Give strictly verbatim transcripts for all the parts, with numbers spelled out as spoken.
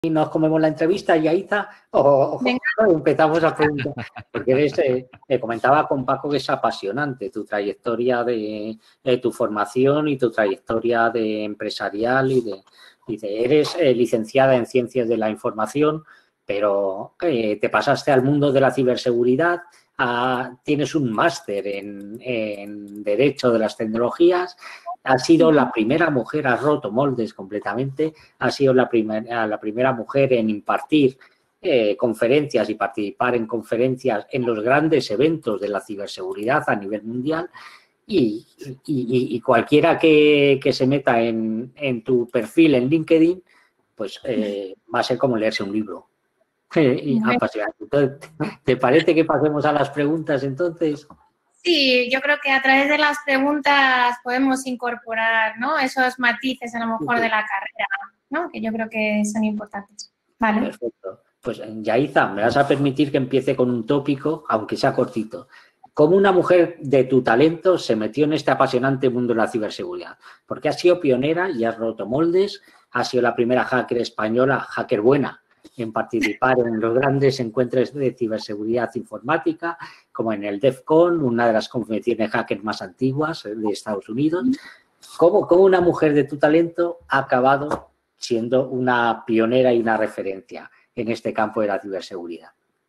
y nos comemos la entrevista, Yaiza, o, o empezamos a preguntar, porque eres, eh, me comentaba con Paco que es apasionante tu trayectoria de, de tu formación y tu trayectoria de empresarial y de, y de eres eh, licenciada en Ciencias de la Información, pero eh, te pasaste al mundo de la ciberseguridad, a, tienes un máster en, en Derecho de las Tecnologías. Has sido la primera mujer, has roto moldes completamente, has sido la primera, la primera mujer en impartir eh, conferencias y participar en conferencias en los grandes eventos de la ciberseguridad a nivel mundial y, y, y cualquiera que, que se meta en, en tu perfil en LinkedIn, pues eh, va a ser como leerse un libro. Y apasionante. ¿Te parece que pasemos a las preguntas entonces? Sí, yo creo que a través de las preguntas podemos incorporar, ¿no?, esos matices a lo mejor de la carrera, ¿no?, que yo creo que son importantes. Vale. Perfecto. Pues Yaiza, me vas a permitir que empiece con un tópico, aunque sea cortito. ¿Cómo una mujer de tu talento se metió en este apasionante mundo de la ciberseguridad? Porque has sido pionera y has roto moldes, has sido la primera hacker española, hacker buena, en participar en los grandes encuentros de ciberseguridad informática, como en el DEFCON, una de las convenciones hackers más antiguas de Estados Unidos. ¿Cómo, cómo una mujer de tu talento ha acabado siendo una pionera y una referencia en este campo de la ciberseguridad?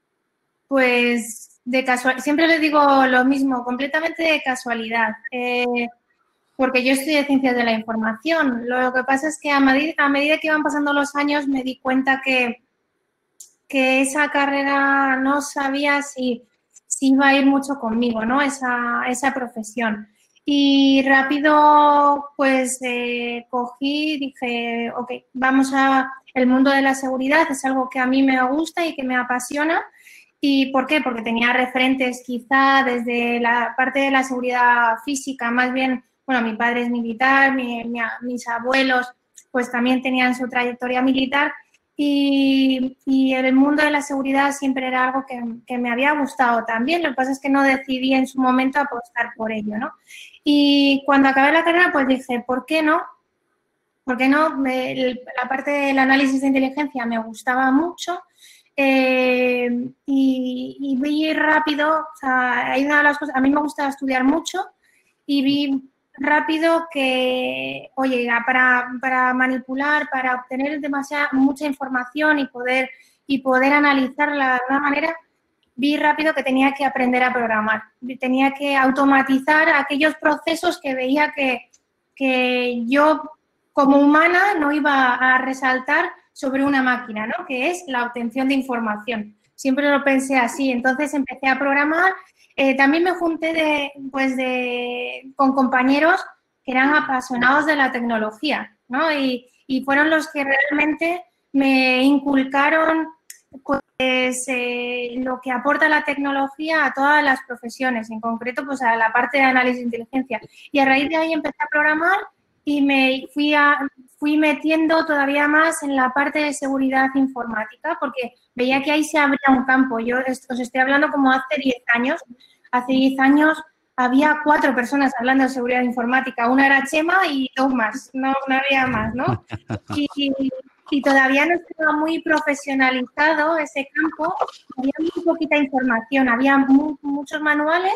Pues de casual, siempre les digo lo mismo, completamente de casualidad. Eh, porque yo estudié Ciencias de la Información. Lo que pasa es que a medida, a medida que iban pasando los años me di cuenta que que esa carrera no sabía si, si iba a ir mucho conmigo, ¿no?, esa, esa profesión. Y rápido, pues, eh, cogí y dije, ok, vamos a... El mundo de la seguridad es algo que a mí me gusta y que me apasiona. ¿Y por qué? Porque tenía referentes quizá desde la parte de la seguridad física, más bien, bueno, mi padre es militar, mi, mi, mis abuelos pues también tenían su trayectoria militar. Y, y el mundo de la seguridad siempre era algo que, que me había gustado también. Lo que pasa es que no decidí en su momento apostar por ello, ¿no? Y cuando acabé la carrera, pues dije, ¿por qué no? ¿Por qué no? Me, la parte del análisis de inteligencia me gustaba mucho eh, y, y vi rápido, o sea, hay una de las cosas, a mí me gusta estudiar mucho y vi rápido que, oye, para, para manipular, para obtener demasiada, mucha información y poder, y poder analizarla de alguna manera, vi rápido que tenía que aprender a programar. Tenía que automatizar aquellos procesos que veía que, que yo, como humana, no iba a resaltar sobre una máquina, ¿no?, que es la obtención de información. Siempre lo pensé así. Entonces empecé a programar. Eh, también me junté de, pues de, con compañeros que eran apasionados de la tecnología, ¿no? Y, y fueron los que realmente me inculcaron pues, eh, lo que aporta la tecnología a todas las profesiones, en concreto pues a la parte de análisis de inteligencia. Y a raíz de ahí empecé a programar y me fui, a, fui metiendo todavía más en la parte de seguridad informática porque veía que ahí se abría un campo. Yo os estoy hablando como hace diez años. Hace diez años había cuatro personas hablando de seguridad informática. Una era Chema y dos más, no, no había más, ¿no? Y, y todavía no estaba muy profesionalizado ese campo. Había muy poquita información, había muy, muchos manuales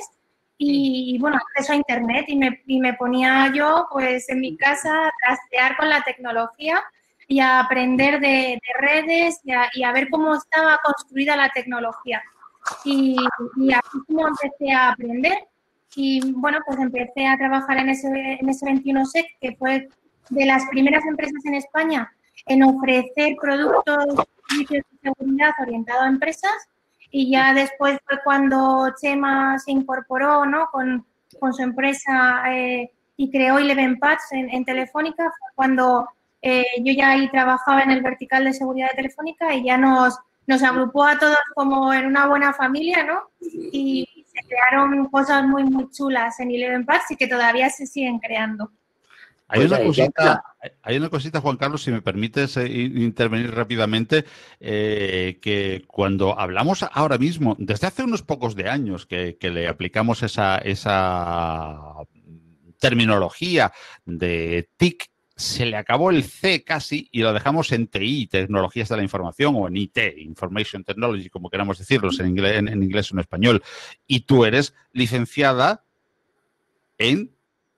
y, bueno, acceso a Internet y me, y me ponía yo, pues, en mi casa a trastear con la tecnología y a aprender de, de redes y a, y a ver cómo estaba construida la tecnología. Y, y así como empecé a aprender y, bueno, pues empecé a trabajar en ese, en ese veintiuno sec, que fue de las primeras empresas en España en ofrecer productos y servicios de seguridad orientados a empresas. Y ya después fue cuando Chema se incorporó, ¿no?, con, con su empresa eh, y creó Eleven Paths en, en Telefónica. Fue cuando eh, yo ya ahí trabajaba en el vertical de seguridad de Telefónica y ya nos, nos agrupó a todos como en una buena familia, ¿no? Y se crearon cosas muy, muy chulas en Eleven Paths y que todavía se siguen creando. Hay una cosita, hay una cosita, Juan Carlos, si me permites eh, intervenir rápidamente, eh, que cuando hablamos ahora mismo, desde hace unos pocos de años que, que le aplicamos esa, esa terminología de T I C, se le acabó el C casi y lo dejamos en T I, Tecnologías de la Información, o en I T, Information Technology, como queramos decirlos en inglés, en, en inglés o en español. Y tú eres licenciada en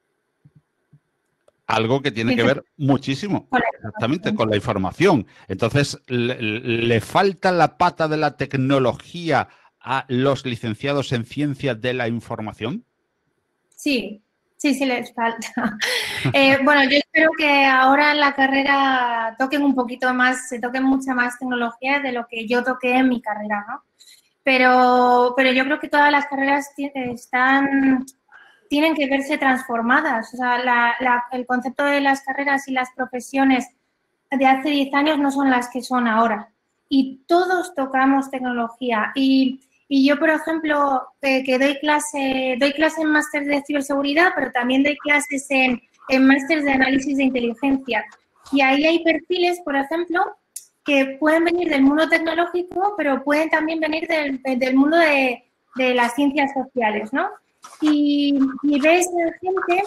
algo que tiene que ver muchísimo, exactamente, con la información. Entonces, ¿le, le falta la pata de la tecnología a los licenciados en Ciencias de la Información? Sí. Sí, sí les falta. Eh, bueno, yo espero que ahora en la carrera toquen un poquito más, se toquen mucha más tecnología de lo que yo toqué en mi carrera, ¿no? Pero, pero yo creo que todas las carreras están, tienen que verse transformadas. O sea, la, la, el concepto de las carreras y las profesiones de hace diez años no son las que son ahora. Y todos tocamos tecnología. Y Y yo, por ejemplo, eh, que doy clase, doy clase en máster de ciberseguridad, pero también doy clases en, en máster de análisis de inteligencia. Y ahí hay perfiles, por ejemplo, que pueden venir del mundo tecnológico, pero pueden también venir del, del mundo de, de las ciencias sociales, ¿no? Y, y ves gente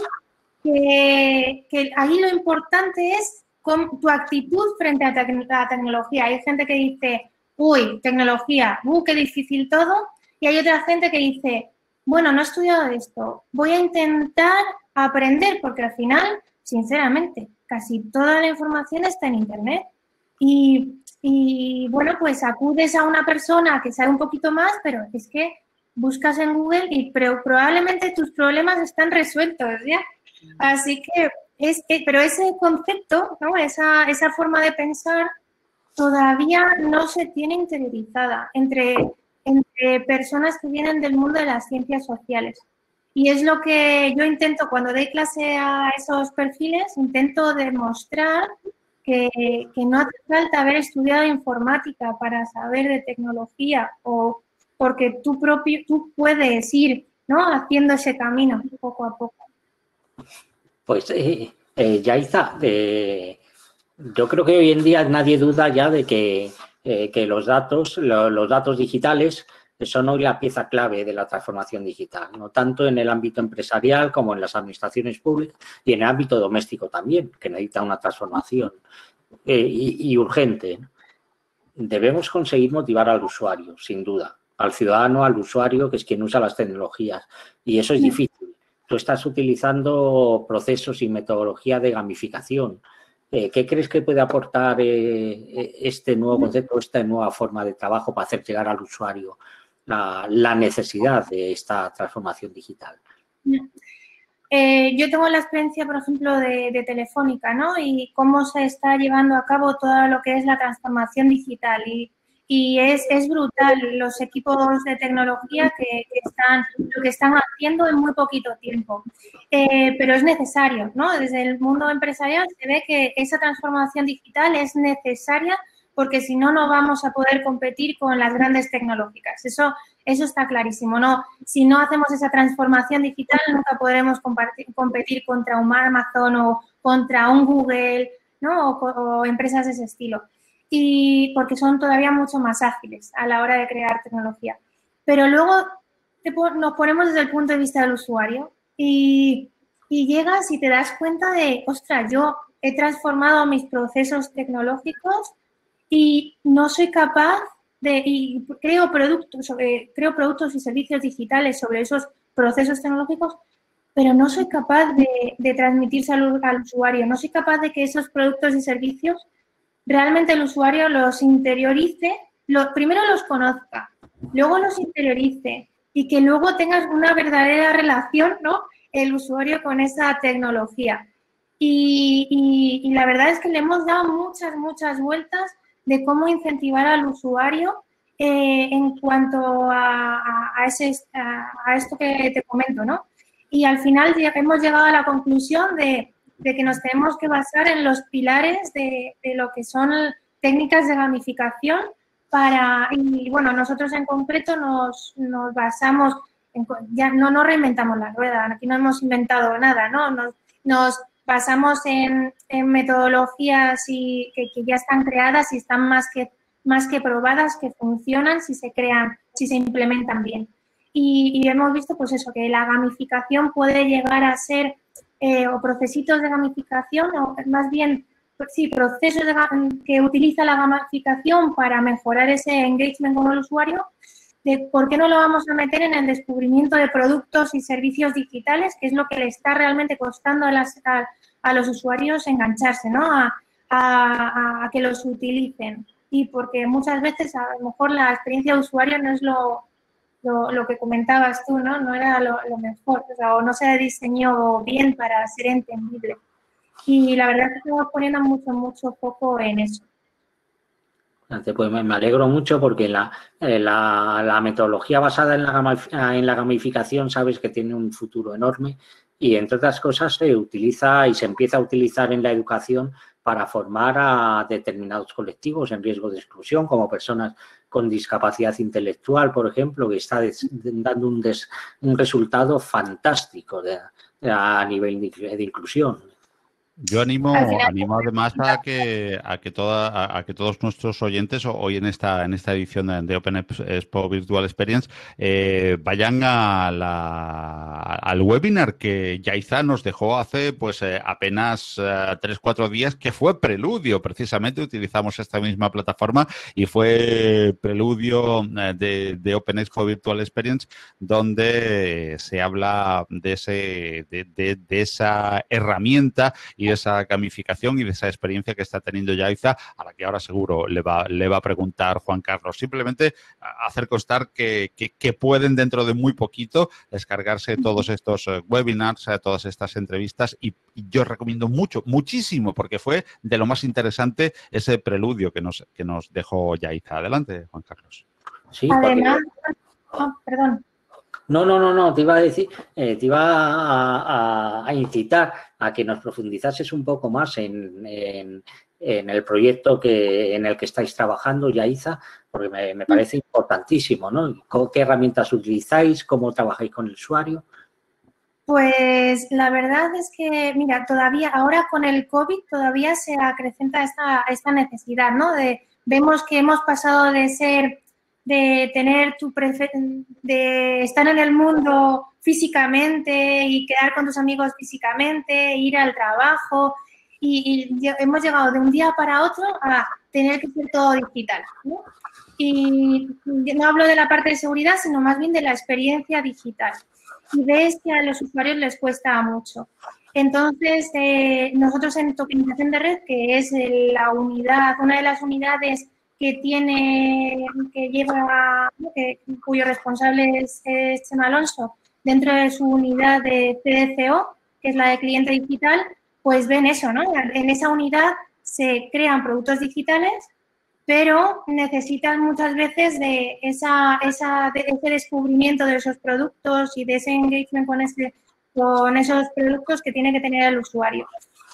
que, que ahí lo importante es con tu actitud frente a la tecnología. Hay gente que dice, uy, tecnología, uh, qué difícil todo. Y hay otra gente que dice, bueno, no he estudiado esto, voy a intentar aprender, porque al final, sinceramente, casi toda la información está en Internet. Y, y bueno, pues acudes a una persona que sabe un poquito más, pero es que buscas en Google y probablemente tus problemas están resueltos, ¿ya? Así que, es, pero ese concepto, ¿no? Esa, esa forma de pensar todavía no se tiene interiorizada entre, entre personas que vienen del mundo de las ciencias sociales. Y es lo que yo intento cuando doy clase a esos perfiles, intento demostrar que, que no hace falta haber estudiado informática para saber de tecnología, o porque tú, propio, tú puedes ir, ¿no?, haciendo ese camino poco a poco. Pues, eh, eh, Yaiza, eh, yo creo que hoy en día nadie duda ya de que, eh, que los datos, lo, los datos digitales son hoy la pieza clave de la transformación digital, no tanto en el ámbito empresarial como en las administraciones públicas y en el ámbito doméstico también, que necesita una transformación eh, y, y urgente. Debemos conseguir motivar al usuario, sin duda, al ciudadano, al usuario, que es quien usa las tecnologías, y eso es difícil. Tú estás utilizando procesos y metodología de gamificación. Eh, ¿Qué crees que puede aportar eh, este nuevo concepto, esta nueva forma de trabajo para hacer llegar al usuario la, la necesidad de esta transformación digital? Eh, yo tengo la experiencia, por ejemplo, de, de Telefónica, ¿no? Y cómo se está llevando a cabo todo lo que es la transformación digital. Y, y es, es brutal los equipos de tecnología que, que están, lo que están haciendo en muy poquito tiempo. Eh, pero es necesario, ¿no? Desde el mundo empresarial se ve que esa transformación digital es necesaria, porque si no, no vamos a poder competir con las grandes tecnológicas. Eso, eso está clarísimo, ¿no? Si no hacemos esa transformación digital, nunca podremos competir contra un Amazon o contra un Google, ¿no? O, o empresas de ese estilo. Y porque son todavía mucho más ágiles a la hora de crear tecnología. Pero luego te, nos ponemos desde el punto de vista del usuario y, y llegas y te das cuenta de, ostras, yo he transformado mis procesos tecnológicos y no soy capaz de, y creo productos, sobre, creo productos y servicios digitales sobre esos procesos tecnológicos, pero no soy capaz de, de transmitirse al, al usuario, no soy capaz de que esos productos y servicios realmente el usuario los interiorice, lo, primero los conozca, luego los interiorice y que luego tengas una verdadera relación, ¿no?, el usuario con esa tecnología. Y, y, y la verdad es que le hemos dado muchas, muchas vueltas de cómo incentivar al usuario eh, en cuanto a, a, a, ese, a, a esto que te comento, ¿no? Y al final hemos llegado a la conclusión de, de que nos tenemos que basar en los pilares de, de lo que son técnicas de gamificación para, y bueno, nosotros en concreto nos, nos basamos, en, ya no, no reinventamos la rueda, aquí no hemos inventado nada, ¿no? Nos, nos basamos en, en metodologías y, que, que ya están creadas y están más que, más que probadas, que funcionan si se crean, si se implementan bien. Y, y hemos visto, pues eso, que la gamificación puede llegar a ser eh, o procesitos de gamificación, o más bien, sí, procesos de, que utiliza la gamificación para mejorar ese engagement con el usuario, de por qué no lo vamos a meter en el descubrimiento de productos y servicios digitales, que es lo que le está realmente costando a, las, a, a los usuarios engancharse, ¿no? A, a, a que los utilicen. Y porque muchas veces a lo mejor la experiencia de usuario no es lo, lo, lo que comentabas tú, ¿no? No era lo, lo mejor, o sea, o no se diseñó bien para ser entendible. Y la verdad es que estamos poniendo mucho, mucho foco en eso. Pues me alegro mucho porque la, la, la metodología basada en la, en la gamificación sabes que tiene un futuro enorme y, entre otras cosas, se utiliza y se empieza a utilizar en la educación para formar a determinados colectivos en riesgo de exclusión, como personas con discapacidad intelectual, por ejemplo, que está des, dando un, des, un resultado fantástico de, de, a nivel de, de inclusión. Yo animo, animo además a que a que toda a, a que todos nuestros oyentes hoy en esta en esta edición de, de Open Expo Virtual Experience eh, vayan a la, al webinar que Yaiza nos dejó hace pues eh, apenas eh, tres cuatro días, que fue Preludio. Precisamente utilizamos esta misma plataforma y fue Preludio de, de Open Expo Virtual Experience, donde se habla de ese de, de, de esa herramienta y de esa gamificación y de esa experiencia que está teniendo Yaiza, a la que ahora seguro le va, le va a preguntar Juan Carlos. Simplemente hacer constar que, que, que pueden dentro de muy poquito descargarse todos estos webinars, todas estas entrevistas y, y yo recomiendo mucho, muchísimo, porque fue de lo más interesante ese preludio que nos, que nos dejó Yaiza. Adelante, Juan Carlos. Sí, además, porque... oh, perdón. No, no, no, no, te iba a decir, eh, te iba a, a, a incitar a que nos profundizases un poco más en, en, en el proyecto que, en el que estáis trabajando, Yaiza, porque me, me parece importantísimo, ¿no? ¿Qué herramientas utilizáis? ¿Cómo trabajáis con el usuario? Pues la verdad es que, mira, todavía, ahora con el COVID todavía se acrecenta esta, esta necesidad, ¿no? De, vemos que hemos pasado de ser... de tener tu prefe de estar en el mundo físicamente y quedar con tus amigos físicamente, ir al trabajo y, y hemos llegado de un día para otro a tener que ser todo digital, ¿no? Y no hablo de la parte de seguridad, sino más bien de la experiencia digital. Y ves que a los usuarios les cuesta mucho. Entonces, eh, nosotros en tokenización de red, que es la unidad, una de las unidades que tiene, que lleva, que, cuyo responsable es, es Chema Alonso, dentro de su unidad de C D C O, que es la de cliente digital, pues ven eso, ¿no? En esa unidad se crean productos digitales, pero necesitan muchas veces de, esa, esa, de ese descubrimiento de esos productos y de ese engagement con, ese, con esos productos que tiene que tener el usuario.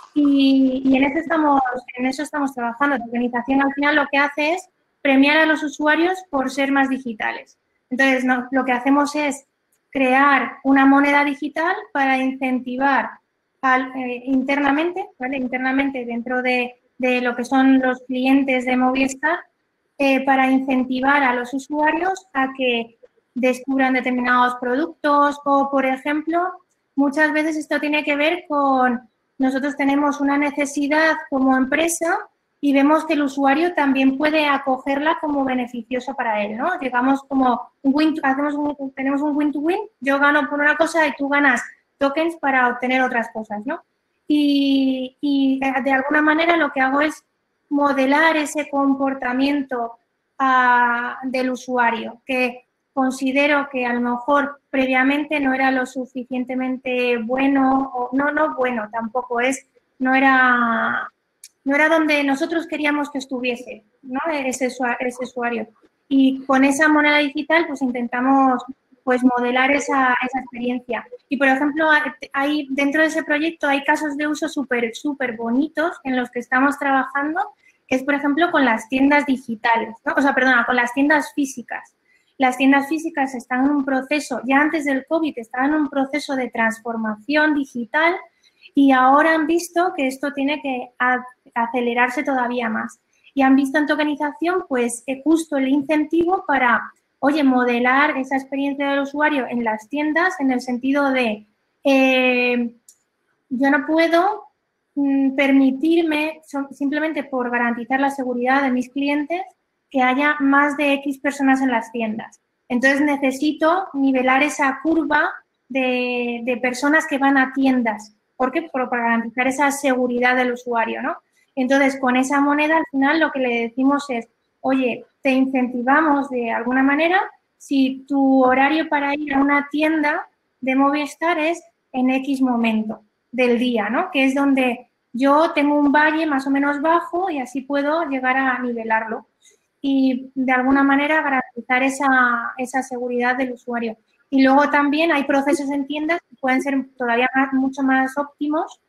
Y, y en, eso estamos, en eso estamos trabajando. La organización al final lo que hace es premiar a los usuarios por ser más digitales. Entonces, no, lo que hacemos es crear una moneda digital para incentivar al, eh, internamente, ¿vale? Internamente dentro de, de lo que son los clientes de Movistar, eh, para incentivar a los usuarios a que descubran determinados productos o, por ejemplo, muchas veces esto tiene que ver con... Nosotros tenemos una necesidad como empresa y vemos que el usuario también puede acogerla como beneficioso para él, ¿no? Llegamos como un win, hacemos un, tenemos un win-to-win, yo gano por una cosa y tú ganas tokens para obtener otras cosas, ¿no? Y, y de alguna manera lo que hago es modelar ese comportamiento uh, del usuario, que considero que a lo mejor previamente no era lo suficientemente bueno, o no, no bueno tampoco es, no era, no era donde nosotros queríamos que estuviese, ¿no? Ese, ese usuario. Y con esa moneda digital pues intentamos pues modelar esa, esa experiencia. Y por ejemplo, hay, dentro de ese proyecto hay casos de uso súper, súper bonitos en los que estamos trabajando, que es por ejemplo con las tiendas digitales, ¿no? O sea, perdona, con las tiendas físicas. Las tiendas físicas están en un proceso, ya antes del COVID, estaban en un proceso de transformación digital y ahora han visto que esto tiene que acelerarse todavía más. Y han visto en tokenización, pues, justo el incentivo para, oye, modelar esa experiencia del usuario en las tiendas en el sentido de, eh, yo no puedo mm, permitirme, so, simplemente por garantizar la seguridad de mis clientes, que haya más de X personas en las tiendas. Entonces, necesito nivelar esa curva de, de personas que van a tiendas. ¿Por qué? Por, para garantizar esa seguridad del usuario, ¿no? Entonces, con esa moneda, al final, lo que le decimos es, oye, te incentivamos de alguna manera si tu horario para ir a una tienda de Movistar es en X momento del día, ¿no? Que es donde yo tengo un valle más o menos bajo y así puedo llegar a nivelarlo y de alguna manera garantizar esa, esa seguridad del usuario. Y luego también hay procesos en tiendas que pueden ser todavía más, mucho más óptimos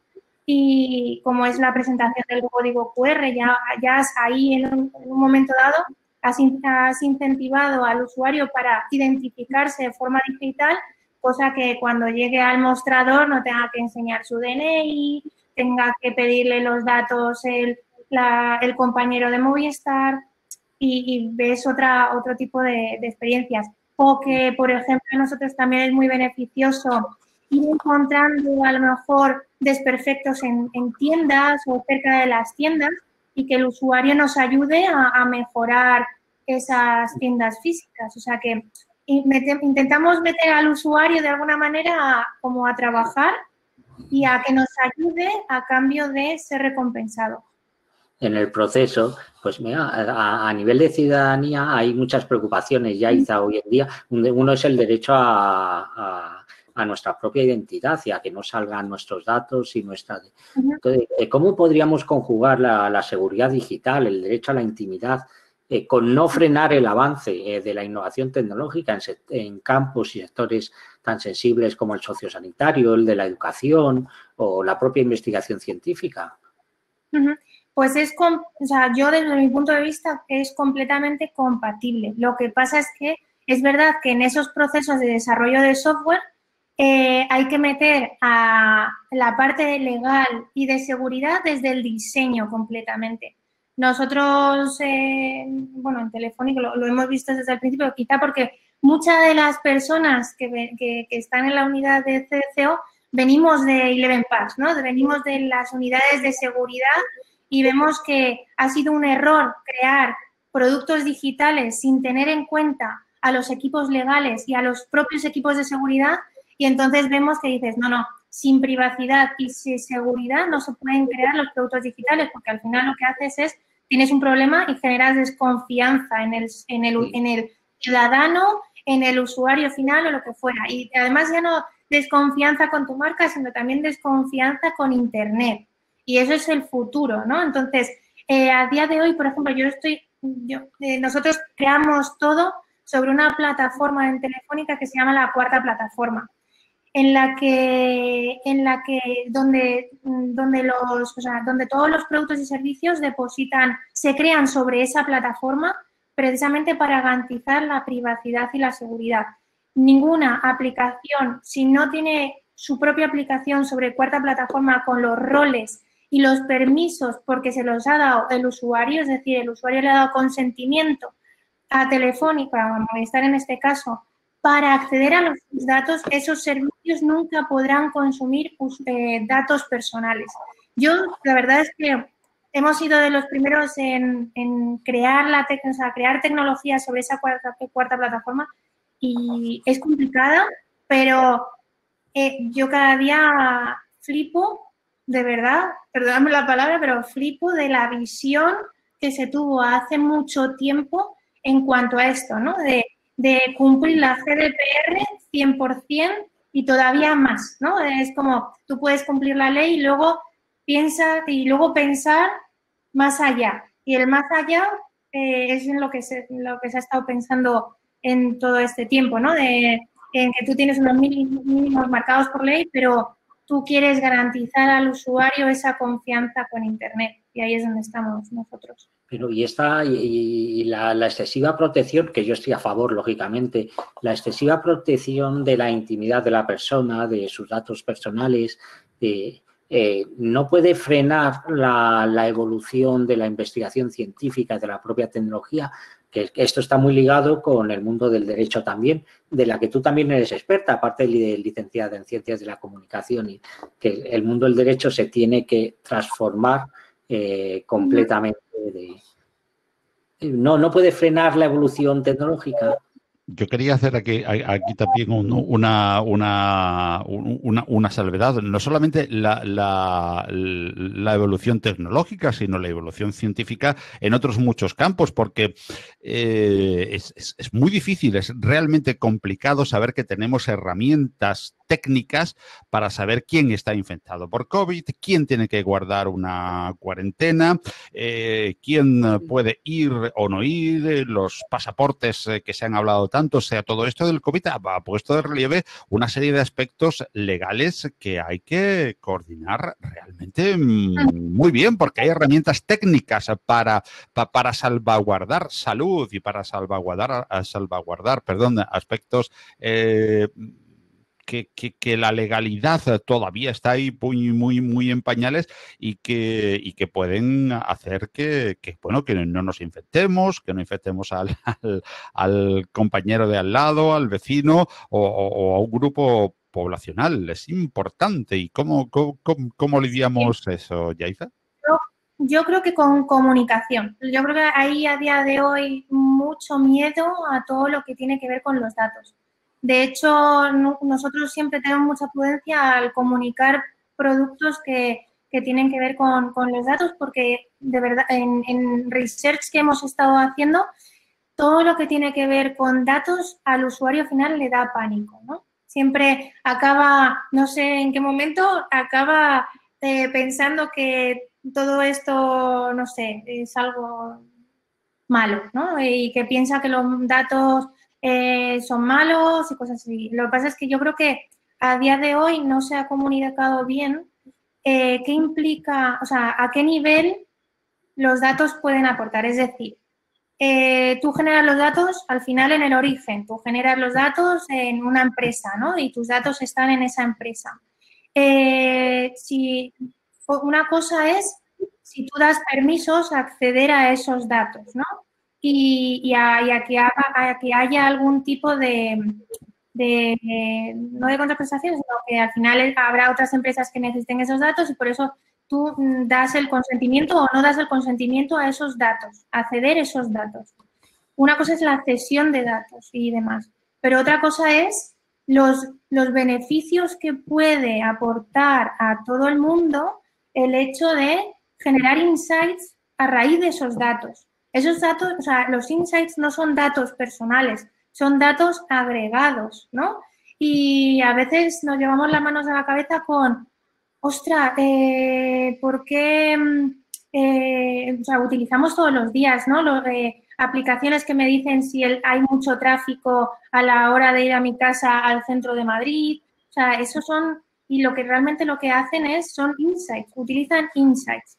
y como es la presentación del código cu erre, ya, ya ahí en un, en un momento dado has, has incentivado al usuario para identificarse de forma digital, cosa que cuando llegue al mostrador no tenga que enseñar su de ene i, tenga que pedirle los datos el, la, el compañero de Movistar y, y ves otra, otro tipo de, de experiencias. O que, por ejemplo, a nosotros también es muy beneficioso ir encontrando a lo mejor desperfectos en, en tiendas o cerca de las tiendas y que el usuario nos ayude a, a mejorar esas tiendas físicas. O sea que intentamos meter al usuario de alguna manera a, como a trabajar y a que nos ayude a cambio de ser recompensado. En el proceso, pues mira, a, a nivel de ciudadanía hay muchas preocupaciones ya quizá hoy en día. Uno es el derecho a, a, a nuestra propia identidad y a que no salgan nuestros datos y nuestra... Entonces, ¿cómo podríamos conjugar la, la seguridad digital, el derecho a la intimidad, eh, con no frenar el avance eh, de la innovación tecnológica en, en campos y sectores tan sensibles como el sociosanitario, el de la educación o la propia investigación científica? Uh-huh. Pues es, o sea, yo desde mi punto de vista es completamente compatible. Lo que pasa es que es verdad que en esos procesos de desarrollo de software eh, hay que meter a la parte legal y de seguridad desde el diseño completamente. Nosotros, eh, bueno, en Telefónica lo, lo hemos visto desde el principio, quizá porque muchas de las personas que, que, que están en la unidad de ce de ce o venimos de Eleven Pass, ¿no? Venimos de las unidades de seguridad y vemos que ha sido un error crear productos digitales sin tener en cuenta a los equipos legales y a los propios equipos de seguridad y entonces vemos que dices, no, no, sin privacidad y sin seguridad no se pueden crear los productos digitales porque al final lo que haces es, tienes un problema y generas desconfianza en el, en el, en el ciudadano, en el usuario final o lo que fuera. Y además ya no desconfianza con tu marca, sino también desconfianza con Internet. Y eso es el futuro, ¿no? Entonces, eh, a día de hoy, por ejemplo, yo estoy, yo, eh, nosotros creamos todo sobre una plataforma en Telefónica que se llama la Cuarta Plataforma, en la que, en la que donde, donde los, o sea, donde todos los productos y servicios depositan, se crean sobre esa plataforma precisamente para garantizar la privacidad y la seguridad. Ninguna aplicación, si no tiene su propia aplicación sobre Cuarta Plataforma con los roles y los permisos porque se los ha dado el usuario, es decir, el usuario le ha dado consentimiento a Telefónica, a Movistar en este caso, para acceder a los datos, esos servicios nunca podrán consumir eh, datos personales. Yo, la verdad es que hemos sido de los primeros en, en crear, la te o sea, crear tecnología sobre esa cuarta, cuarta plataforma y es complicada, pero eh, yo cada día flipo, de verdad, perdóname la palabra, pero flipo de la visión que se tuvo hace mucho tiempo en cuanto a esto, ¿no? De, de cumplir la ge de pe erre cien por cien y todavía más, ¿no? Es como tú puedes cumplir la ley y luego piensa y luego pensar más allá. Y el más allá eh, es en lo que, se, lo que se ha estado pensando en todo este tiempo, ¿no? De, en que tú tienes unos mínimos marcados por ley, pero tú quieres garantizar al usuario esa confianza con Internet y ahí es donde estamos nosotros. Pero y esta y, y la, la excesiva protección, que yo estoy a favor, lógicamente, la excesiva protección de la intimidad de la persona, de sus datos personales, de, eh, no puede frenar la, la evolución de la investigación científica, de la propia tecnología, que esto está muy ligado con el mundo del derecho también, de la que tú también eres experta, aparte de licenciada en Ciencias de la Comunicación, y que el mundo del derecho se tiene que transformar eh, completamente. De, no, no puede frenar la evolución tecnológica. Yo quería hacer aquí, aquí también un, una, una, una, una salvedad. No solamente la, la, la evolución tecnológica, sino la evolución científica en otros muchos campos, porque eh, es, es, es muy difícil, es realmente complicado saber que tenemos herramientas técnicas para saber quién está infectado por COVID, quién tiene que guardar una cuarentena, eh, quién puede ir o no ir, los pasaportes eh, que se han hablado tanto. O sea, todo esto del COVID ha, ha puesto de relieve una serie de aspectos legales que hay que coordinar realmente muy bien, porque hay herramientas técnicas para, para, para salvaguardar salud y para salvaguardar, salvaguardar perdón, aspectos eh, Que, que, que la legalidad todavía está ahí muy, muy, muy en pañales y que, y que pueden hacer que, que, bueno, que no nos infectemos, que no infectemos al, al, al compañero de al lado, al vecino o, o, o a un grupo poblacional. Es importante. ¿Y cómo, cómo, cómo, cómo lidiamos sí. eso, Yaiza? Yo, yo creo que con comunicación. Yo creo que hay a día de hoy mucho miedo a todo lo que tiene que ver con los datos. De hecho, no, nosotros siempre tenemos mucha prudencia al comunicar productos que, que tienen que ver con, con los datos, porque de verdad, en, en research que hemos estado haciendo, todo lo que tiene que ver con datos al usuario final le da pánico, ¿no? Siempre acaba, no sé en qué momento, acaba eh, pensando que todo esto, no sé, es algo malo, ¿no? Y que piensa que los datos Eh, son malos y cosas así. Lo que pasa es que yo creo que a día de hoy no se ha comunicado bien eh, qué implica, o sea, a qué nivel los datos pueden aportar. Es decir, eh, tú generas los datos al final en el origen, tú generas los datos en una empresa, ¿no? Y tus datos están en esa empresa. Eh, si una cosa es si tú das permisos a acceder a esos datos, ¿no? Y, y, a, y a, que haga, a que haya algún tipo de, de, de, no de contraprestación, sino que al final habrá otras empresas que necesiten esos datos y por eso tú das el consentimiento o no das el consentimiento a esos datos, a acceder a esos datos. Una cosa es la cesión de datos y demás, pero otra cosa es los, los beneficios que puede aportar a todo el mundo el hecho de generar insights a raíz de esos datos. Esos datos, o sea, los insights no son datos personales, son datos agregados, ¿no? Y a veces nos llevamos las manos a la cabeza con, ostras, eh, ¿por qué eh, o sea, utilizamos todos los días, ¿no? Los, eh, aplicaciones que me dicen si el, hay mucho tráfico a la hora de ir a mi casa al centro de Madrid. O sea, esos son, y lo que realmente lo que hacen es, son insights, utilizan insights.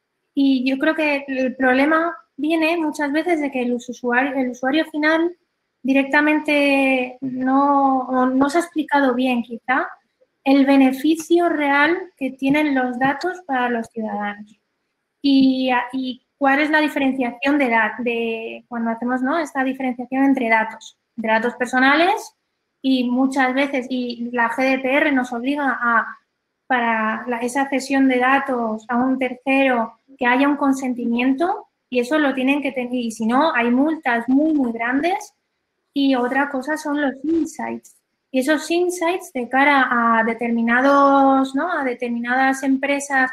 Y yo creo que el problema viene muchas veces de que el usuario, el usuario final directamente no, no se ha explicado bien quizá el beneficio real que tienen los datos para los ciudadanos. Y, y cuál es la diferenciación de, de cuando hacemos, ¿no?, esta diferenciación entre datos, entre datos personales y muchas veces, y la G D P R nos obliga a, para la, esa cesión de datos a un tercero, que haya un consentimiento y eso lo tienen que tener, y si no, hay multas muy, muy grandes. Y otra cosa son los insights. Y esos insights de cara a determinados, ¿no?, a determinadas empresas,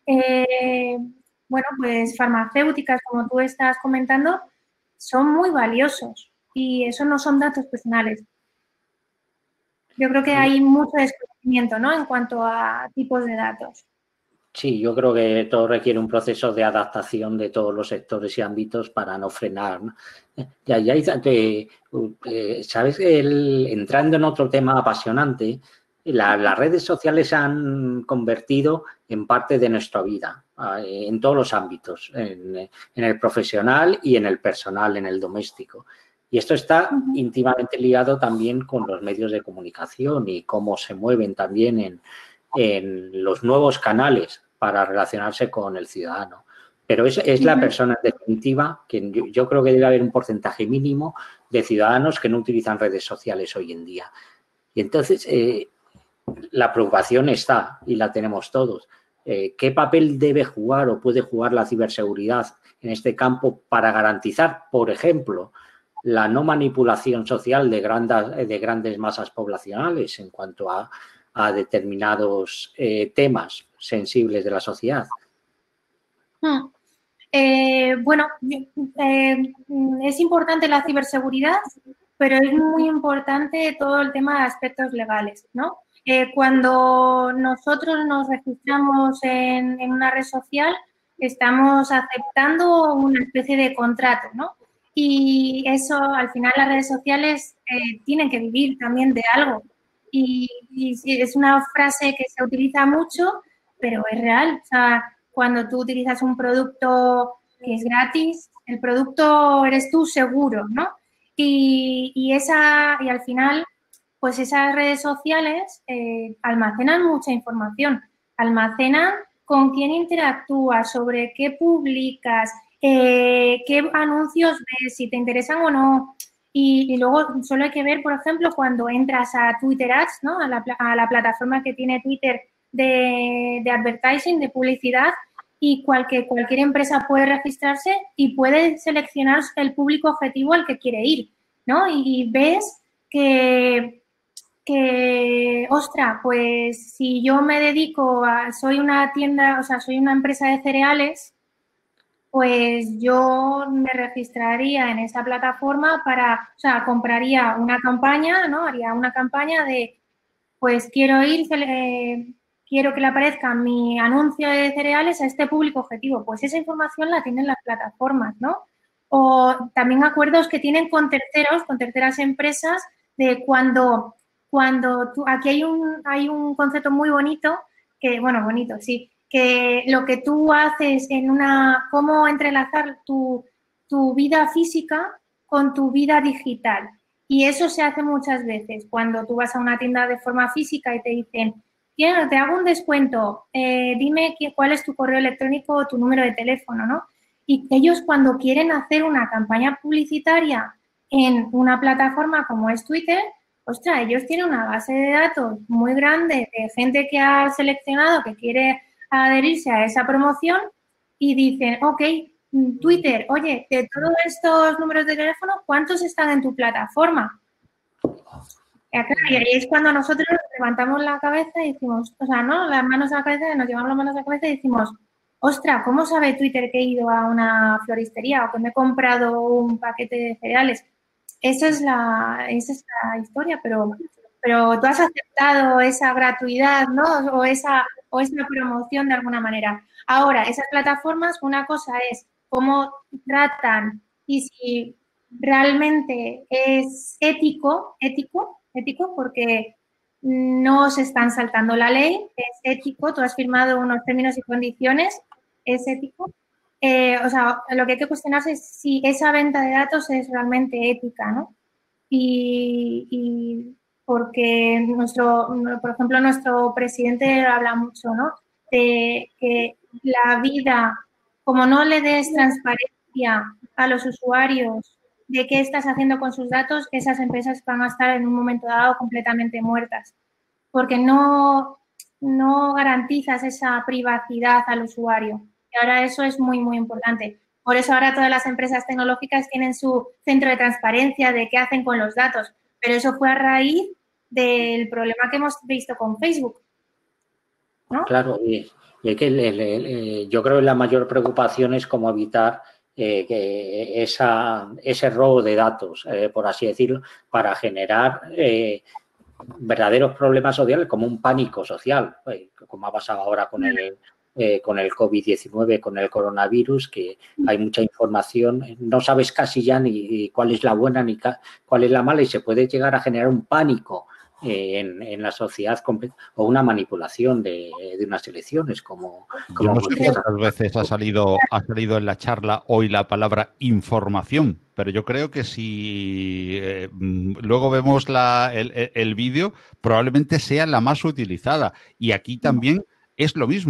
eh, bueno, pues farmacéuticas, como tú estás comentando, son muy valiosos y eso no son datos personales. Yo creo que hay mucho desconocimiento, ¿no?, en cuanto a tipos de datos. Sí, yo creo que todo requiere un proceso de adaptación de todos los sectores y ámbitos para no frenar, ¿no? Ya, ya, te, eh, ¿sabes? El, entrando en otro tema apasionante, la, las redes sociales se han convertido en parte de nuestra vida, eh, en todos los ámbitos, en, en el profesional y en el personal, en el doméstico. Y esto está uh-huh. íntimamente ligado también con los medios de comunicación y cómo se mueven también en, en los nuevos canales para relacionarse con el ciudadano. Pero es, es la persona en definitiva, que yo, yo creo que debe haber un porcentaje mínimo de ciudadanos que no utilizan redes sociales hoy en día. Y entonces eh, la preocupación está y la tenemos todos. Eh, ¿Qué papel debe jugar o puede jugar la ciberseguridad en este campo para garantizar, por ejemplo, la no manipulación social de grandes, de grandes masas poblacionales en cuanto a, a determinados eh, temas sensibles de la sociedad? Hmm. Eh, bueno, eh, es importante la ciberseguridad, pero es muy importante todo el tema de aspectos legales, ¿no? Eh, cuando nosotros nos registramos en, en una red social, estamos aceptando una especie de contrato, ¿no? Y eso, al final, las redes sociales eh, tienen que vivir también de algo. Y, y es una frase que se utiliza mucho, pero es real. O sea, cuando tú utilizas un producto que es gratis, el producto eres tú seguro, ¿no? Y, y, esa, y al final, pues esas redes sociales eh, almacenan mucha información, almacenan con quién interactúas, sobre qué publicas, eh, qué anuncios ves, si te interesan o no. Y, y luego solo hay que ver, por ejemplo, cuando entras a Twitter Ads, ¿no? A la, a la plataforma que tiene Twitter de, de advertising, de publicidad, y cualquier, cualquier empresa puede registrarse y puede seleccionar el público objetivo al que quiere ir, ¿no? Y, y ves que, que, ostra, pues si yo me dedico a, soy una tienda, o sea, soy una empresa de cereales, pues yo me registraría en esa plataforma para, o sea, compraría una campaña, ¿no? Haría una campaña de, pues quiero ir, eh, quiero que le aparezca mi anuncio de cereales a este público objetivo. Pues esa información la tienen las plataformas, ¿no? O también acuerdos que tienen con terceros, con terceras empresas, de cuando, cuando tú, aquí hay un, hay un concepto muy bonito, que, bueno, bonito, sí, que lo que tú haces en una, cómo entrelazar tu, tu vida física con tu vida digital. Y eso se hace muchas veces cuando tú vas a una tienda de forma física y te dicen, te hago un descuento, eh, dime cuál es tu correo electrónico o tu número de teléfono, ¿no? Y ellos cuando quieren hacer una campaña publicitaria en una plataforma como es Twitter, ostras, ellos tienen una base de datos muy grande de gente que ha seleccionado, que quiere adherirse a esa promoción y dicen, ok, Twitter, oye, de todos estos números de teléfono, ¿cuántos están en tu plataforma? Y ahí es cuando nosotros levantamos la cabeza y decimos, o sea, ¿no? Las manos a la cabeza, nos llevamos las manos a la cabeza y decimos, ostras, ¿cómo sabe Twitter que he ido a una floristería o que me he comprado un paquete de cereales? Esa es la, esa es la historia, pero, pero tú has aceptado esa gratuidad, ¿no? O esa, o esa promoción de alguna manera. Ahora, esas plataformas, una cosa es cómo tratan y si realmente es ético, ético, ético, porque no se están saltando la ley, es ético, tú has firmado unos términos y condiciones, es ético. Eh, o sea, lo que hay que cuestionarse es si esa venta de datos es realmente ética, ¿no? Y, y porque nuestro, por ejemplo, nuestro presidente habla mucho, ¿no? De que la vida, como no le des transparencia a los usuarios de qué estás haciendo con sus datos, esas empresas van a estar en un momento dado completamente muertas, porque no, no garantizas esa privacidad al usuario. Y ahora eso es muy, muy importante. Por eso ahora todas las empresas tecnológicas tienen su centro de transparencia de qué hacen con los datos, pero eso fue a raíz del problema que hemos visto con Facebook, ¿no? Claro, y, y es que el, el, el, yo creo que la mayor preocupación es cómo evitar eh, que esa, ese robo de datos, eh, por así decirlo, para generar eh, verdaderos problemas sociales como un pánico social, eh, como ha pasado ahora con el, eh, con el COVID diecinueve, con el coronavirus, que hay mucha información, no sabes casi ya ni cuál es la buena ni cuál es la mala y se puede llegar a generar un pánico eh, en, en la sociedad completa o una manipulación de, de unas elecciones. Como, como Yo no sé cuántas veces ha salido, ha salido en la charla hoy la palabra información, pero yo creo que si eh, luego vemos la, el, el, el vídeo, probablemente sea la más utilizada. Y aquí también es lo mismo.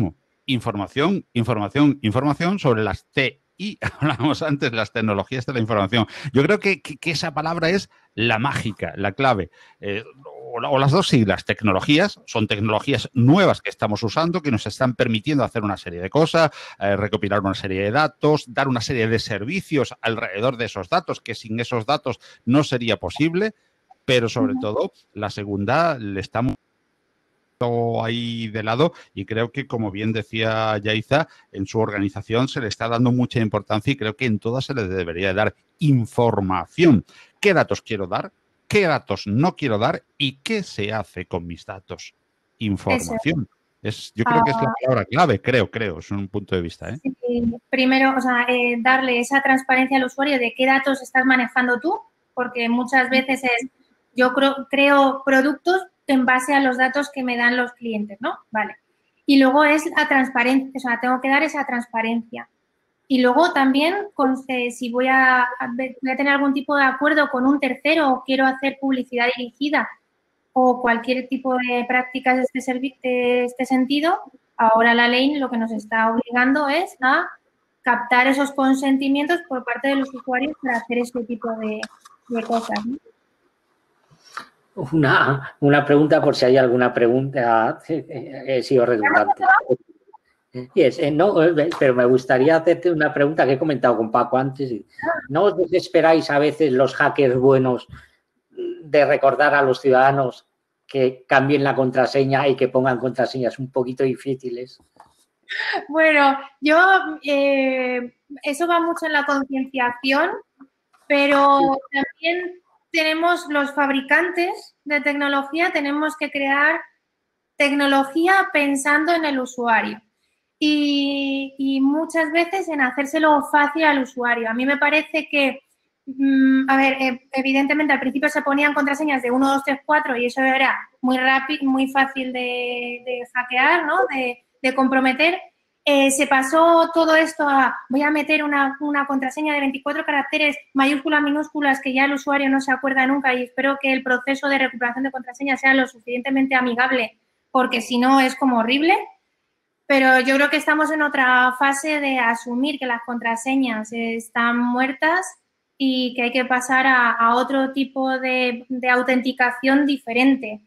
información, información, información sobre las T I. Hablábamos antes de las tecnologías de la información. Yo creo que, que, que esa palabra es la mágica, la clave. Eh, o, o las dos siglas, tecnologías, son tecnologías nuevas que estamos usando, que nos están permitiendo hacer una serie de cosas, eh, recopilar una serie de datos, dar una serie de servicios alrededor de esos datos, que sin esos datos no sería posible, pero sobre uh-huh. todo, la segunda le estamos ahí de lado y creo que, como bien decía Yaiza, en su organización se le está dando mucha importancia y creo que en todas se le debería dar información. ¿Qué datos quiero dar? ¿Qué datos no quiero dar? ¿Y qué se hace con mis datos? Información. Es, yo creo uh, que es la palabra clave, creo, creo, es un punto de vista. ¿eh? Sí, primero, o sea, eh, darle esa transparencia al usuario de qué datos estás manejando tú, porque muchas veces es, yo creo, creo productos en base a los datos que me dan los clientes, ¿no? Vale. Y luego es la transparencia, o sea, tengo que dar esa transparencia. Y luego también, con, eh, si voy a, voy a tener algún tipo de acuerdo con un tercero o quiero hacer publicidad dirigida o cualquier tipo de prácticas de este, de este sentido, ahora la ley lo que nos está obligando es a captar esos consentimientos por parte de los usuarios para hacer este tipo de, de cosas, ¿no? Una, una pregunta, por si hay alguna pregunta, he sido redundante. Yes, eh, no, pero me gustaría hacerte una pregunta que he comentado con Paco antes. ¿No os desesperáis a veces los hackers buenos de recordar a los ciudadanos que cambien la contraseña y que pongan contraseñas un poquito difíciles? Bueno, yo, eh, eso va mucho en la concienciación, pero también tenemos los fabricantes de tecnología, tenemos que crear tecnología pensando en el usuario y, y muchas veces en hacérselo fácil al usuario. A mí me parece que, mmm, a ver, evidentemente al principio se ponían contraseñas de uno, dos, tres, cuatro y eso era muy rápido, muy fácil de, de hackear, ¿no? De, de comprometer. Eh, se pasó todo esto a voy a meter una, una contraseña de veinticuatro caracteres, mayúsculas, minúsculas, que ya el usuario no se acuerda nunca y espero que el proceso de recuperación de contraseña sea lo suficientemente amigable porque si no es como horrible. Pero yo creo que estamos en otra fase de asumir que las contraseñas están muertas y que hay que pasar a, a otro tipo de, de autenticación diferente,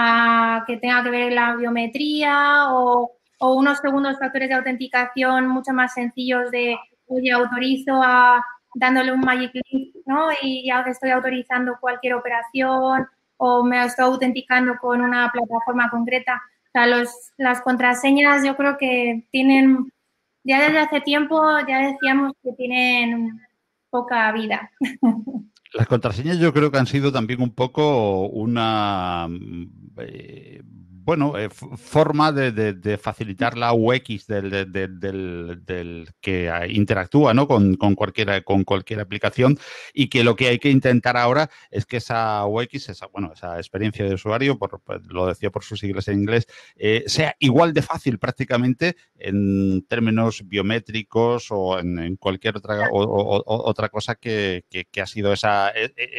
a que tenga que ver la biometría o o unos segundos factores de autenticación mucho más sencillos de, oye, autorizo a dándole un magic link, ¿no? Y ya estoy autorizando cualquier operación o me estoy autenticando con una plataforma concreta. O sea, los, las contraseñas yo creo que tienen, ya desde hace tiempo ya decíamos que tienen poca vida. Las contraseñas yo creo que han sido también un poco una... Eh, bueno, eh, forma de, de, de facilitar la U X del, del, del, del que interactúa, ¿no? con, con, cualquier, con cualquier aplicación y que lo que hay que intentar ahora es que esa U X, esa, bueno, esa experiencia de usuario, por, lo decía por sus siglas en inglés, eh, sea igual de fácil prácticamente en términos biométricos o en, en cualquier otra, o, o, o, otra cosa que, que, que ha sido esa,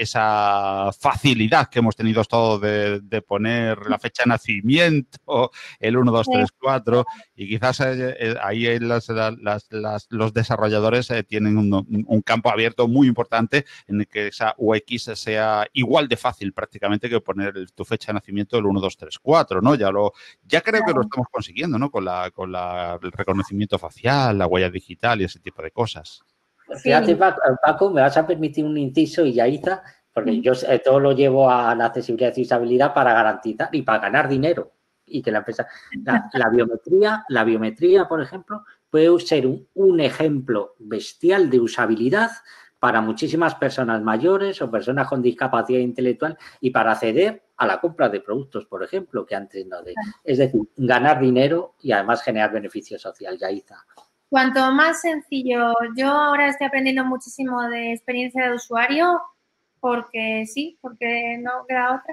esa facilidad que hemos tenido todos de, de poner la fecha de nacimiento, el uno, dos, tres, cuatro y quizás eh, ahí las, las, las, los desarrolladores eh, tienen un, un campo abierto muy importante en el que esa U X sea igual de fácil prácticamente que poner el, tu fecha de nacimiento el uno, dos, tres, cuatro, ¿no? Ya lo ya creo que lo estamos consiguiendo, ¿no? Con la con la, el reconocimiento facial, la huella digital y ese tipo de cosas. Fíjate, Paco, Paco, me vas a permitir un inciso y Yaiza, porque yo eh, todo lo llevo a la accesibilidad y usabilidad para garantizar y para ganar dinero y que la empresa... La, la biometría, la biometría, por ejemplo, puede ser un, un ejemplo bestial de usabilidad para muchísimas personas mayores o personas con discapacidad intelectual y para acceder a la compra de productos, por ejemplo, que antes no de... Es decir, ganar dinero y además generar beneficio social, Yaiza. Cuanto más sencillo, yo ahora estoy aprendiendo muchísimo de experiencia de usuario, porque sí, porque no queda otra,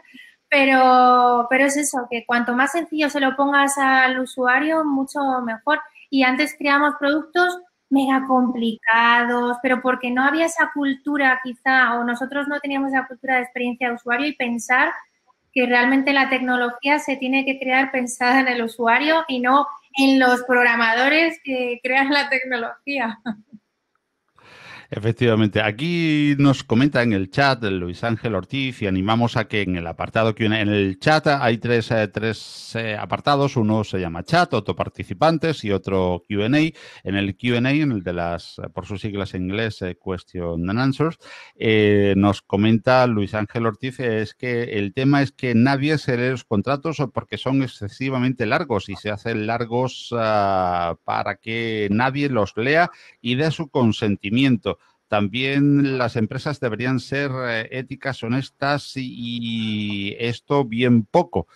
pero, pero es eso, que cuanto más sencillo se lo pongas al usuario, mucho mejor. Y antes creamos productos mega complicados, pero porque no había esa cultura quizá, o nosotros no teníamos esa cultura de experiencia de usuario y pensar que realmente la tecnología se tiene que crear pensada en el usuario y no en los programadores que crean la tecnología. Efectivamente, aquí nos comenta en el chat Luis Ángel Ortiz y animamos a que en el apartado que en el chat hay tres, eh, tres eh, apartados, uno se llama chat, otro participantes y otro Q and A. En el Q and A, en el de las, por sus siglas en inglés, eh, Question and Answers, eh, nos comenta Luis Ángel Ortiz eh, es que el tema es que nadie se lee los contratos porque son excesivamente largos y se hacen largos uh, para que nadie los lea y dé su consentimiento. También las empresas deberían ser eh, éticas, honestas y, y esto bien poco.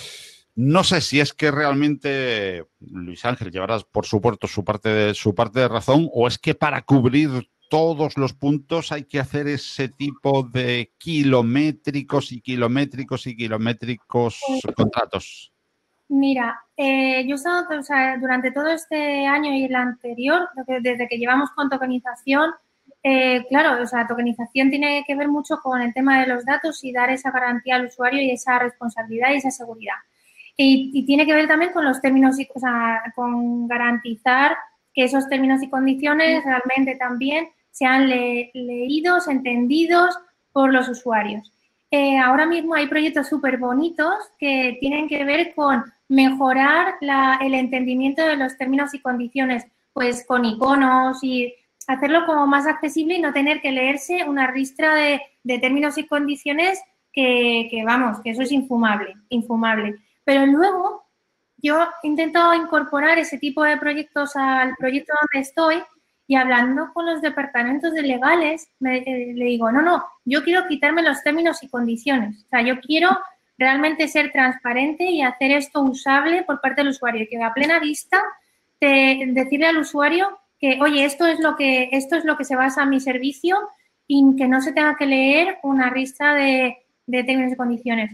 No sé si es que realmente, Luis Ángel, llevarás por supuesto su parte de, su parte de razón o es que para cubrir todos los puntos hay que hacer ese tipo de kilométricos y kilométricos y kilométricos contratos. Mira, eh, yo he estado, o sea, durante todo este año y el anterior, desde que llevamos con tokenización, Eh, claro, o sea, tokenización tiene que ver mucho con el tema de los datos y dar esa garantía al usuario y esa responsabilidad y esa seguridad. Y, y tiene que ver también con los términos, y, o sea, con garantizar que esos términos y condiciones realmente también sean le, leídos, entendidos por los usuarios. Eh, ahora mismo hay proyectos súper bonitos que tienen que ver con mejorar la, el entendimiento de los términos y condiciones, pues con iconos y hacerlo como más accesible y no tener que leerse una ristra de, de términos y condiciones que, que, vamos, que eso es infumable, infumable. Pero luego yo he intentado incorporar ese tipo de proyectos al proyecto donde estoy y hablando con los departamentos de legales, me, eh, le digo, no, no, yo quiero quitarme los términos y condiciones. O sea, yo quiero realmente ser transparente y hacer esto usable por parte del usuario y que a plena vista te, decirle al usuario que, oye, esto es lo que esto es lo que se basa mi servicio y que no se tenga que leer una lista de, de términos y condiciones.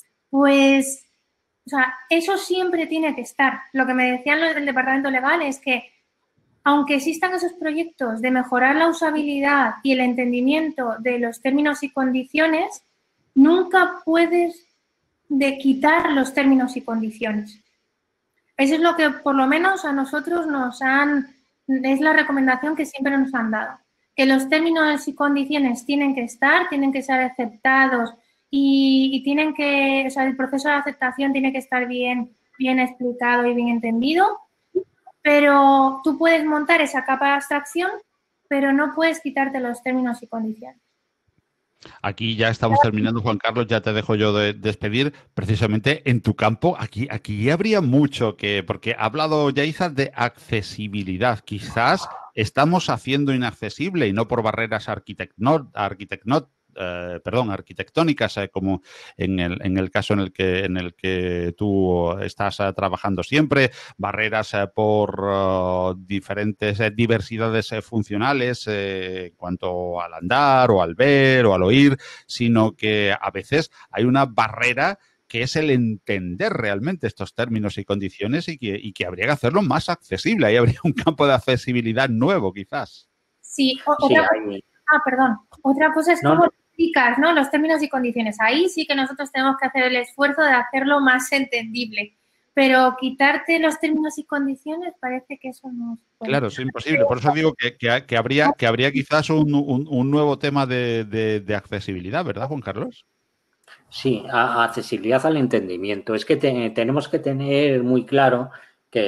Pues, o sea, eso siempre tiene que estar. Lo que me decían los del departamento legal es que, aunque existan esos proyectos de mejorar la usabilidad y el entendimiento de los términos y condiciones, nunca puedes de quitar los términos y condiciones. Eso es lo que, por lo menos, a nosotros nos han... Es la recomendación que siempre nos han dado, que los términos y condiciones tienen que estar, tienen que ser aceptados y, y tienen que, o sea, el proceso de aceptación tiene que estar bien, bien explicado y bien entendido, pero tú puedes montar esa capa de abstracción, pero no puedes quitarte los términos y condiciones. Aquí ya estamos terminando, Juan Carlos, ya te dejo yo de despedir. Precisamente en tu campo, aquí, aquí habría mucho que, porque ha hablado Yaiza de accesibilidad. Quizás estamos haciendo inaccesible y no por barreras arquitectno, arquitectno, eh, perdón, arquitectónicas, eh, como en el, en el caso en el que, en el que tú estás eh, trabajando siempre, barreras eh, por uh, diferentes eh, diversidades eh, funcionales eh, en cuanto al andar o al ver o al oír, sino que a veces hay una barrera que es el entender realmente estos términos y condiciones y que, y que habría que hacerlo más accesible. Ahí habría un campo de accesibilidad nuevo, quizás. Sí, otra sí, hay... ah, perdón. Otra cosa es no, cómo explicas, ¿no? Los términos y condiciones. Ahí sí que nosotros tenemos que hacer el esfuerzo de hacerlo más entendible. Pero quitarte los términos y condiciones parece que eso no es bueno. Claro, es imposible. Por eso digo que, que, que, habría, que habría quizás un, un, un nuevo tema de, de, de accesibilidad, ¿verdad, Juan Carlos? Sí, a, accesibilidad al entendimiento. Es que te, tenemos que tener muy claro que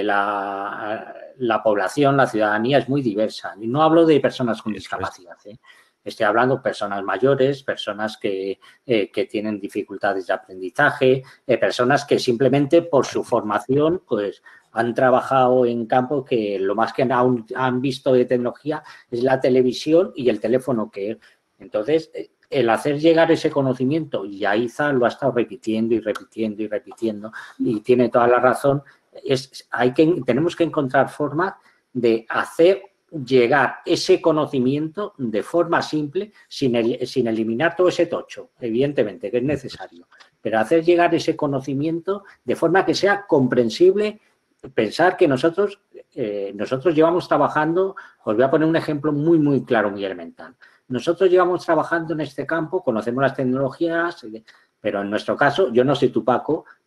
la, la población, la ciudadanía es muy diversa. Y no hablo de personas con discapacidad, ¿eh? Estoy hablando de personas mayores, personas que, eh, que tienen dificultades de aprendizaje, eh, personas que simplemente por su formación pues han trabajado en campos que lo más que han, han visto de tecnología es la televisión y el teléfono que... Entonces, el hacer llegar ese conocimiento, y Yaiza lo ha estado repitiendo y repitiendo y repitiendo, y tiene toda la razón, es, hay que, tenemos que encontrar formas de hacer llegar ese conocimiento de forma simple, sin, el, sin eliminar todo ese tocho, evidentemente, que es necesario, pero hacer llegar ese conocimiento de forma que sea comprensible. Pensar que nosotros, eh, nosotros llevamos trabajando, os voy a poner un ejemplo muy, muy claro, muy elemental. Nosotros llevamos trabajando en este campo, conocemos las tecnologías, pero en nuestro caso, yo no sé tú, Paco,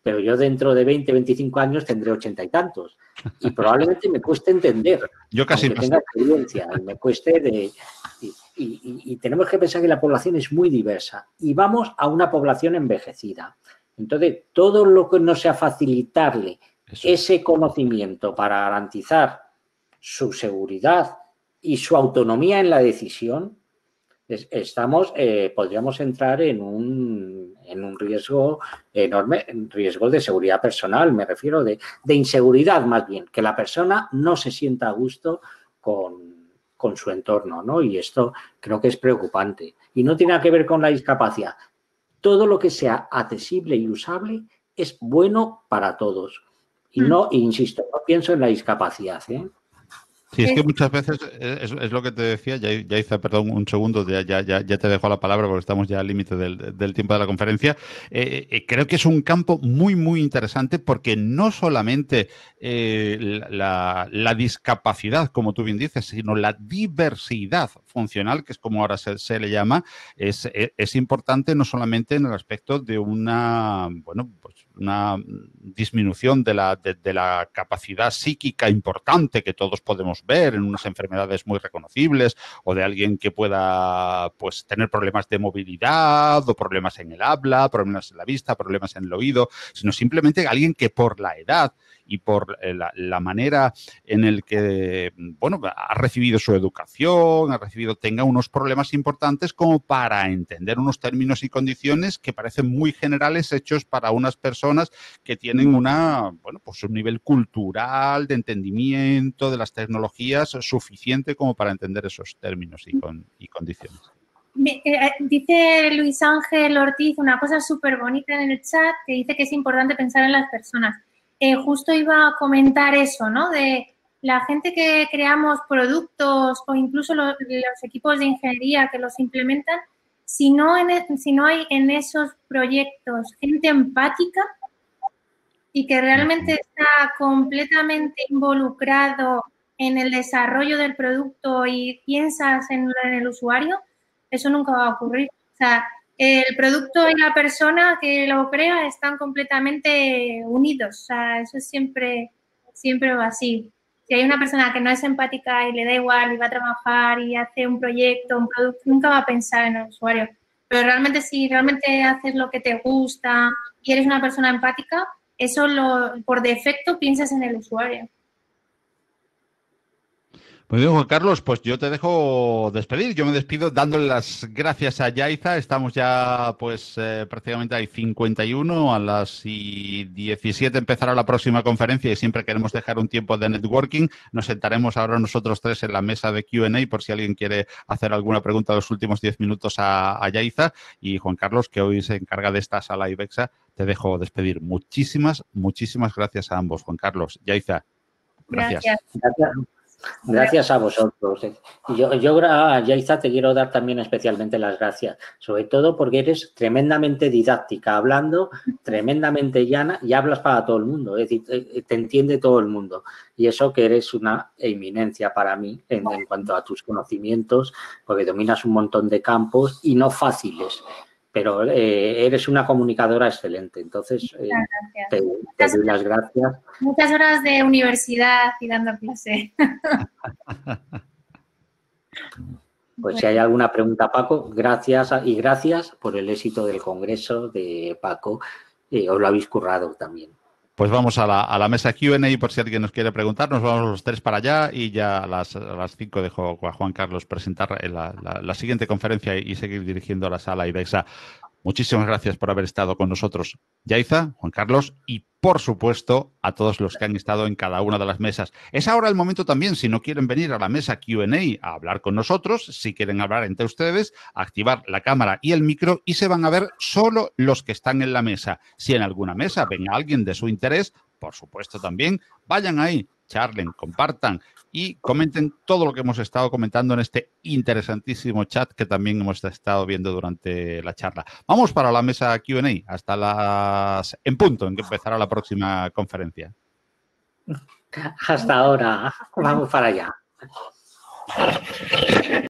pero yo dentro de veinte, veinticinco años tendré ochenta y tantos y probablemente me cueste entender. Yo casi no tenga experiencia y me cueste de... Y, y, y tenemos que pensar que la población es muy diversa y vamos a una población envejecida. Entonces, todo lo que no sea facilitarle Eso. ese conocimiento para garantizar su seguridad y su autonomía en la decisión, estamos, eh, podríamos entrar en un, en un riesgo enorme, en riesgo de seguridad personal, me refiero de, de inseguridad más bien, que la persona no se sienta a gusto con, con su entorno, ¿no? Y esto creo que es preocupante. Y no tiene nada que ver con la discapacidad. Todo lo que sea accesible y usable es bueno para todos. Y no, insisto, no pienso en la discapacidad, ¿eh? Sí, es que muchas veces, es, es lo que te decía, ya, ya hice, perdón, un segundo, ya, ya, ya te dejo la palabra porque estamos ya al límite del, del tiempo de la conferencia. Eh, eh, creo que es un campo muy, muy interesante porque no solamente eh, la, la discapacidad, como tú bien dices, sino la diversidad funcional, que es como ahora se, se le llama, es, es importante no solamente en el aspecto de una, bueno, pues una disminución de la, de, de la capacidad psíquica importante que todos podemos ver en unas enfermedades muy reconocibles o de alguien que pueda pues tener problemas de movilidad o problemas en el habla, problemas en la vista, problemas en el oído, sino simplemente alguien que por la edad y por la, la manera en el que, bueno, ha recibido su educación, ha recibido, tenga unos problemas importantes como para entender unos términos y condiciones que parecen muy generales hechos para unas personas que tienen una, bueno, pues un nivel cultural, de entendimiento de las tecnologías suficiente como para entender esos términos y, con, y condiciones. Dice Luis Ángel Ortiz una cosa súper bonita en el chat que dice que es importante pensar en las personas. Eh, justo iba a comentar eso, ¿no? De la gente que creamos productos o incluso los, los equipos de ingeniería que los implementan, si no, en, si no hay en esos proyectos gente empática y que realmente está completamente involucrado en el desarrollo del producto y piensas en, en el usuario, eso nunca va a ocurrir. O sea, el producto y la persona que lo crea están completamente unidos. O sea, eso es siempre, siempre va así. Si hay una persona que no es empática y le da igual y va a trabajar y hace un proyecto, un producto, nunca va a pensar en el usuario. Pero realmente si realmente haces lo que te gusta y eres una persona empática, eso lo, por defecto piensas en el usuario. Pues bien, Juan Carlos, pues yo te dejo despedir. Yo me despido dándole las gracias a Yaiza. Estamos ya, pues, eh, prácticamente hay cincuenta y uno. A las diecisiete empezará la próxima conferencia y siempre queremos dejar un tiempo de networking. Nos sentaremos ahora nosotros tres en la mesa de Q and A por si alguien quiere hacer alguna pregunta en los últimos diez minutos a, a Yaiza. Y Juan Carlos, que hoy se encarga de esta sala IBEXA, te dejo despedir. Muchísimas, muchísimas gracias a ambos. Juan Carlos, Yaiza, gracias. Gracias. Gracias a vosotros. Yo, yo a Yaiza te quiero dar también especialmente las gracias, sobre todo porque eres tremendamente didáctica, hablando tremendamente llana y hablas para todo el mundo, es decir, te entiende todo el mundo. Y eso que eres una eminencia para mí en, en cuanto a tus conocimientos, porque dominas un montón de campos y no fáciles. Pero eh, eres una comunicadora excelente, entonces eh, te, te doy las gracias. Muchas horas de universidad y dando clase. Pues si hay alguna pregunta, Paco, gracias y gracias por el éxito del congreso de Paco. Eh, os lo habéis currado también. Pues vamos a la, a la mesa Q and A por si alguien nos quiere preguntar. Nos vamos los tres para allá y ya a las, a las cinco dejo a Juan Carlos presentar la, la, la siguiente conferencia y seguir dirigiendo la sala IBEXA. Muchísimas gracias por haber estado con nosotros, Yaiza, Juan Carlos, y por supuesto a todos los que han estado en cada una de las mesas. Es ahora el momento también, si no quieren venir a la mesa Q and A a hablar con nosotros, si quieren hablar entre ustedes, activar la cámara y el micro y se van a ver solo los que están en la mesa. Si en alguna mesa ven a alguien de su interés, por supuesto también, vayan ahí, charlen, compartan y comenten todo lo que hemos estado comentando en este interesantísimo chat que también hemos estado viendo durante la charla. Vamos para la mesa Q and A hasta las en punto en que empezará la próxima conferencia. Hasta ahora. Vamos para allá.